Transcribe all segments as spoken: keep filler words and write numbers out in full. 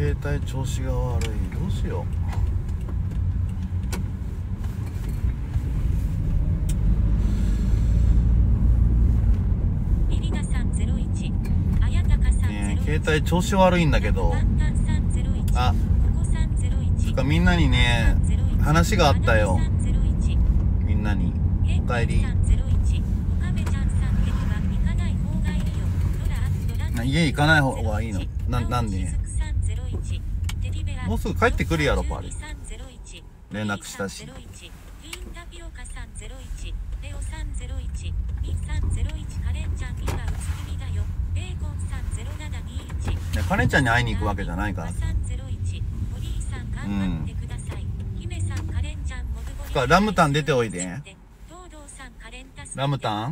携帯調子が悪い。どうしよリリナさんゼロいち、あやたかさんゼロいち、 ねえ携帯調子悪いんだけど。あ、つかみんなにね話があったよ。みんなにおかえり。家行かない方がいいの？な、なんで？もうすぐ帰ってくるやろパリ。連絡したし。いやカレンちゃんに会いに行くわけじゃないからさ。うん。つかラムタン出ておいで。ラムタン？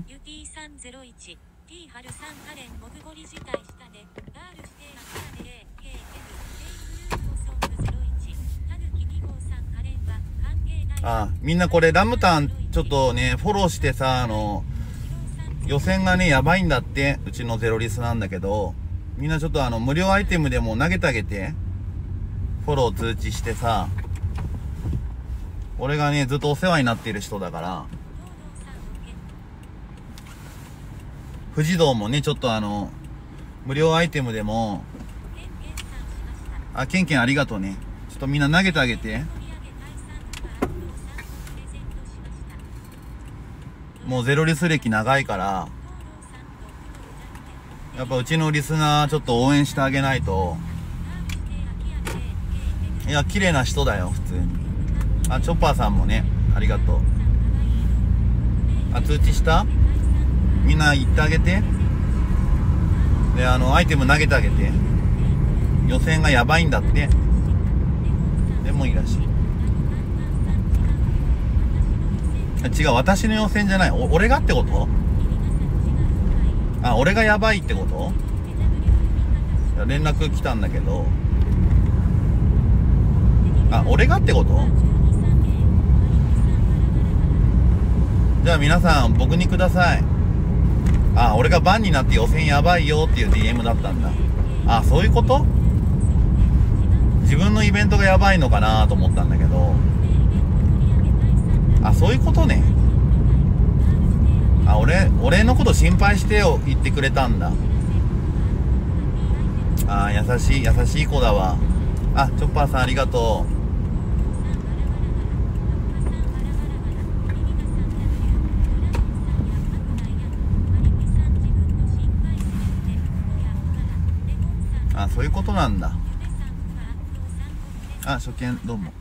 あ、みんなこれラムタンちょっとねフォローしてさ、あの予選がねやばいんだって。うちのゼロリスなんだけど、みんなちょっとあの無料アイテムでも投げてあげて、フォロー通知してさ。俺がねずっとお世話になっている人だから。富士道もねちょっとあの無料アイテムでも、あ、ケンケンありがとうね。ちょっとみんな投げてあげて。もうゼロリス歴長いから、やっぱうちのリスナーちょっと応援してあげないと。いや綺麗な人だよ普通に。あ、チョッパーさんもねありがとう。あ、通知した？みんな言ってあげて。で、あのアイテム投げてあげて。予選がやばいんだって。でもいいらしい。違う、私の予選じゃない。お俺がってこと？あ、俺がやばいってこと？いや連絡来たんだけど。あ、俺がってこと？じゃあ皆さん僕にください。あ、俺がバンになって予選やばいよっていう ディーエム だったんだ。あ、そういうこと？自分のイベントがやばいのかなと思ったんだけど。あ、そういうことね。あ、俺、俺のこと心配してよ言ってくれたんだ。あ、優しい、優しい子だわ。あ、チョッパーさんありがとう。あ、そういうことなんだ。あ、初見どうも。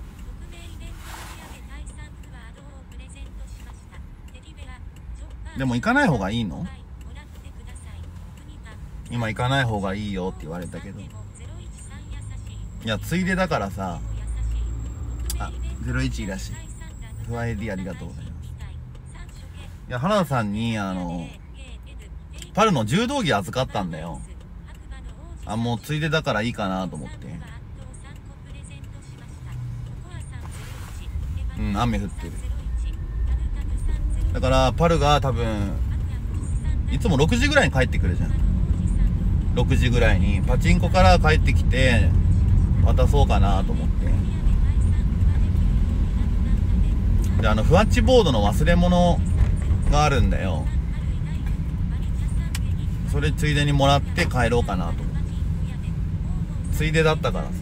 でも行かない方がいいの？今行かない方がいいよって言われたけど。いや、ついでだからさ。あ、ゼロいちいらっしゃい。フワエディありがとうございます。いや、原田さんに、あの、パルの柔道着預かったんだよ。あ、もうついでだからいいかなと思って。うん、雨降ってる。だからパルが多分いつもろくじぐらいに帰ってくるじゃん。ろくじぐらいにパチンコから帰ってきて渡そうかなと思って。で、あのふわっちボードの忘れ物があるんだよ。それついでにもらって帰ろうかなと思って。ついでだったからさ。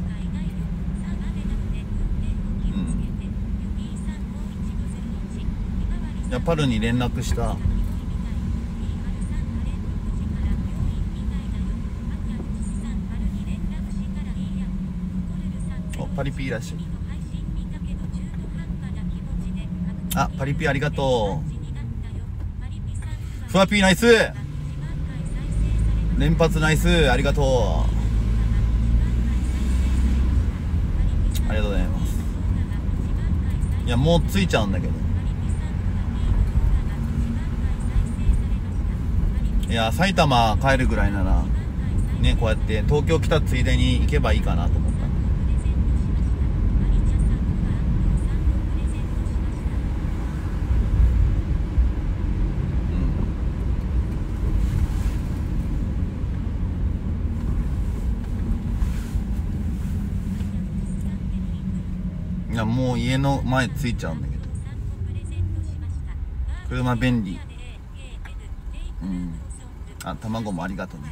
いや、パルに連絡した。お、パリピーらしい。あ、パリピありがとう。フワピーナイス。連発ナイス、ありがとう。ありがとうございます。いや、もう着いちゃうんだけど。いや、埼玉帰るぐらいならね、こうやって東京来たついでに行けばいいかなと思った。 やもう家の前着いちゃうんだけど、車便利。うん。あ、卵もありがとうね。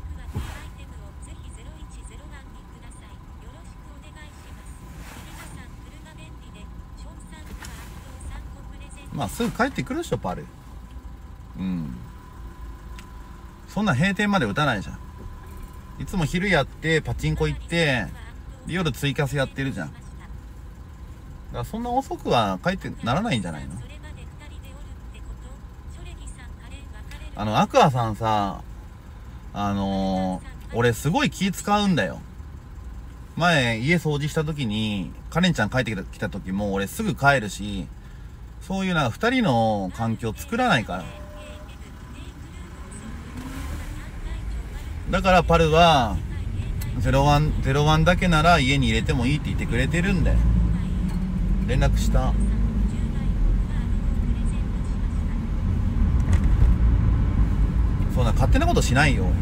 まあすぐ帰ってくるでしょパル。うん。そんな閉店まで打たないじゃん。いつも昼やってパチンコ行って夜ツイキャスやってるじゃん。だからそんな遅くは帰ってならないんじゃないの。あのアクアさんさ、あのー、俺すごい気使うんだよ。前家掃除した時にカレンちゃん帰ってきた、来た時も俺すぐ帰るし、そういうなんか二人の環境作らないから。だからパルはゼロワン、ゼロワンだけなら家に入れてもいいって言ってくれてるんだよ。連絡した。そんな勝手なことしないよ。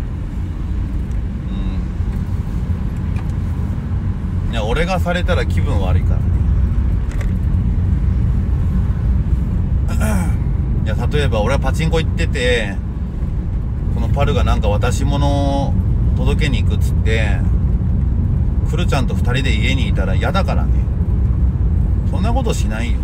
うん。いや俺がされたら気分悪いからね。いや例えば俺はパチンコ行ってて、このパルがなんか渡し物を届けに行くっつってクルちゃんと二人で家にいたら嫌だからね。そんなことしないよ。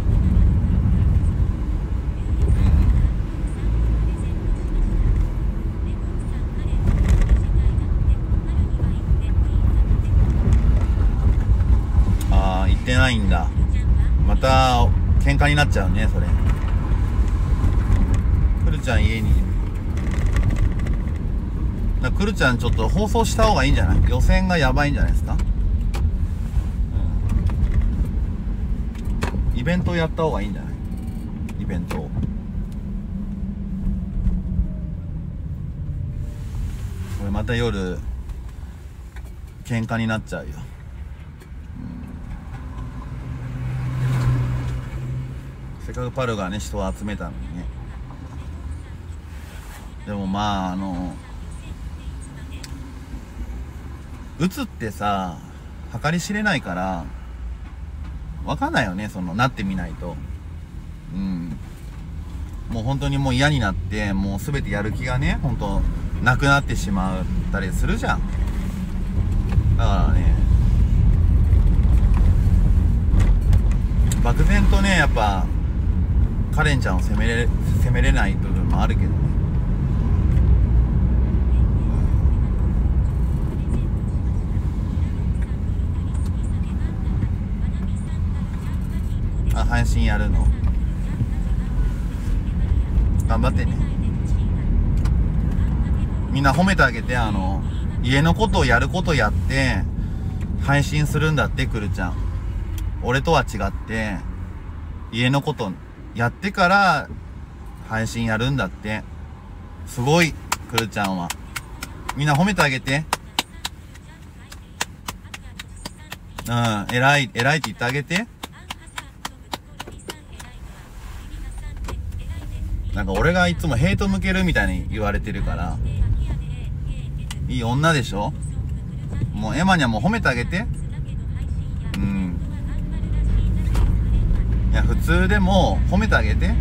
うん、ああ行ってないんだ。また喧嘩になっちゃうねそれ。クルちゃん家にいる。クルちゃんちょっと放送した方がいいんじゃない？予選がやばいんじゃないですか？うん、イベントやった方がいいんじゃない？イベントを。これまた夜喧嘩になっちゃうよ。うん、せっかくパルがね人を集めたのにね。でもまああの打つってさ計り知れないから分かんないよね、そのなってみないと。うん、もう本当にもう嫌になってもう全てやる気がね本当なくなってしまったりするじゃん。だからね漠然とねやっぱカレンちゃんを責めれ責めれない部分もあるけどね。あ、配信やるの頑張ってね。みんな褒めてあげて。あの家のことをやることやって配信するんだって。くるちゃん俺とは違って家のことやってから配信やるんだって。すごいくるちゃんは。みんな褒めてあげて。うん、偉い偉いって言ってあげて。なんか俺がいつもヘイト向けるみたいに言われてるから。いい女でしょ。もうエマにはもう褒めてあげて。うん、いや普通でも褒めてあげて。うん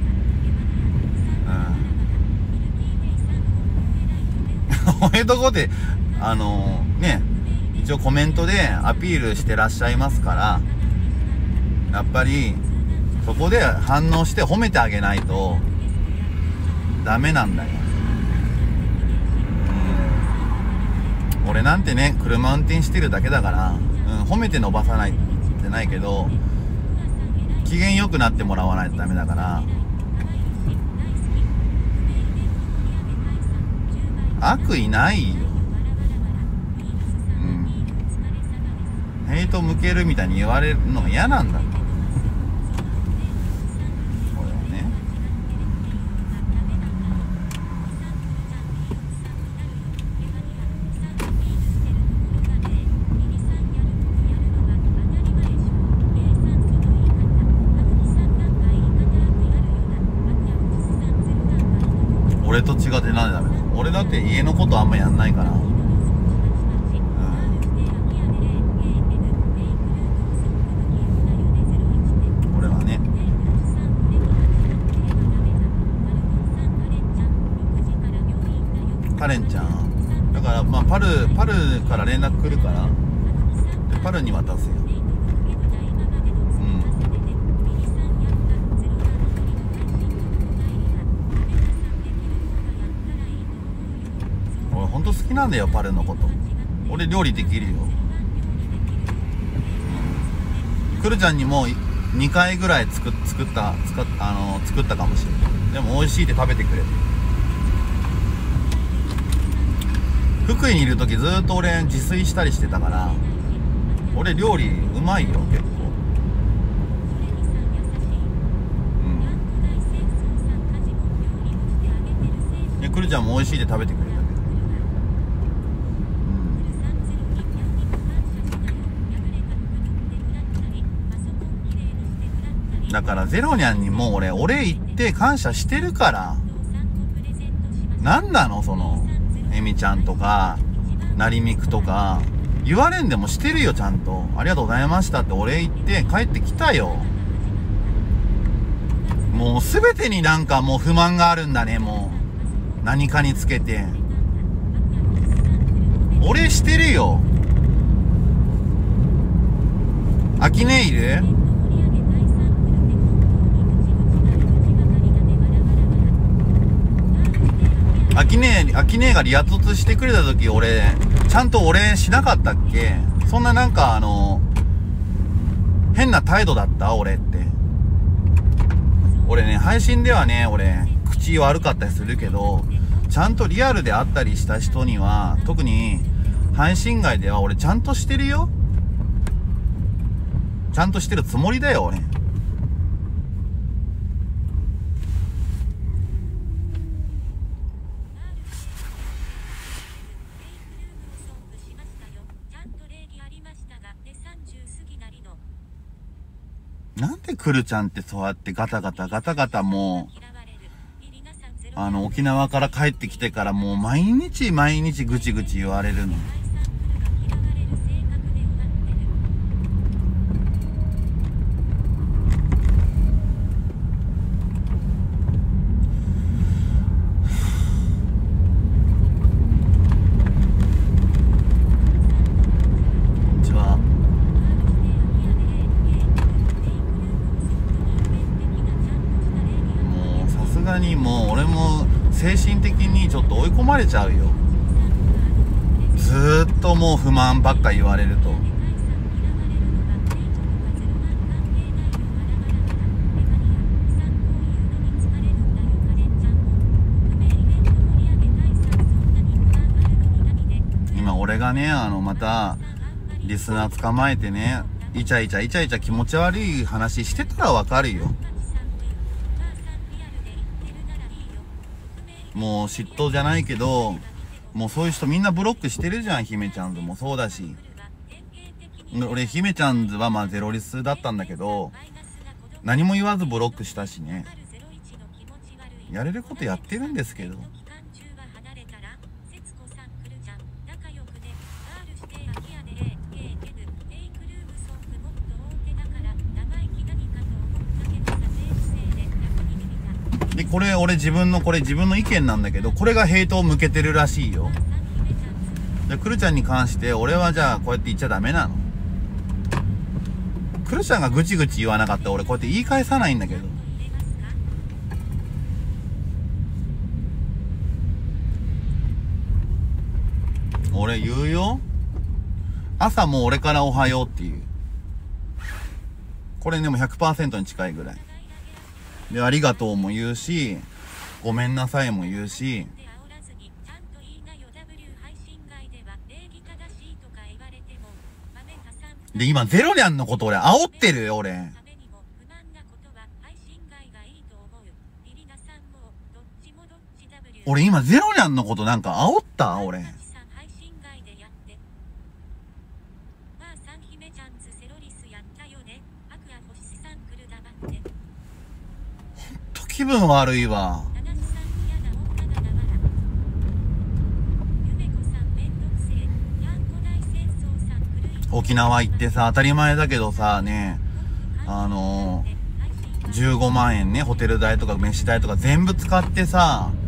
褒めとこであのー、ね一応コメントでアピールしてらっしゃいますから、やっぱりそこで反応して褒めてあげないとダメなんだよ。うん、俺なんてね車運転してるだけだから、うん、褒めて伸ばさないってないけど機嫌良くなってもらわないとダメだから。悪意ないよ。うん、ヘイト向けるみたいに言われるのが嫌なんだもん。俺はね。俺と違ってなんでダメだ。俺だって家のことあんまやんないから。うん、 カレンちゃんだから、まあパルパルから連絡来るからでパルに渡すよ。俺ほんと好きなんだよパルのこと。俺料理できるよ。くるちゃんにもにかいぐらい作作った作っあの作ったかもしれない。でも美味しいって食べてくれる。福井にいる時ずーっと俺自炊したりしてたから俺料理うまいよ結構。うんでくるちゃんも美味しいって食べてくれたけど、うん、だからゼロニャンにも俺お礼言って感謝してるから。なんなのそのえみちゃんとかなりみくとか言われんでもしてるよ。ちゃんとありがとうございましたってお礼言って帰ってきたよ。もう全てになんかもう不満があるんだね。もう何かにつけてお礼してるよ。アキネイルアキネー、アキネーが離脱してくれた時俺、ちゃんとお礼しなかったっけ？そんななんかあの、変な態度だった俺って。俺ね、配信ではね、俺、口悪かったりするけど、ちゃんとリアルで会ったりした人には、特に配信外では俺ちゃんとしてるよ。ちゃんとしてるつもりだよ、俺。なんでくるちゃんってそうやってガタガタガタガタもう、あの、沖縄から帰ってきてからもう毎日毎日ぐちぐち言われるの。もう俺も精神的にちょっと追い込まれちゃうよ。ずーっともう不満ばっか言われると。今俺がねあのまたリスナー捕まえてねイチャイチャイチャイチャ気持ち悪い話してたらわかるよ。もう嫉妬じゃないけど、もうそういう人みんなブロックしてるじゃん。姫ちゃんズもそうだし。俺、姫ちゃんズはまあゼロリスだったんだけど、何も言わずブロックしたしね。やれることやってるんですけど。で、これ俺自分のこれ自分の意見なんだけど、これがヘイトを向けてるらしいよ。で、くるちゃんに関して俺はじゃあこうやって言っちゃダメなの。くるちゃんがぐちぐち言わなかったら俺こうやって言い返さないんだけど。俺言うよ。朝も俺からおはようっていう。これでも ひゃくパーセント に近いぐらい。で、ありがとうも言うし、ごめんなさいも言うし。で、今ゼロニャンのこと俺煽ってるよ、俺。俺今ゼロニャンのことなんか煽った俺。気分悪いわ。沖縄行ってさ、当たり前だけどさ、ね、あのー、じゅうごまんえんね、ホテル代とか飯代とか全部使ってさ、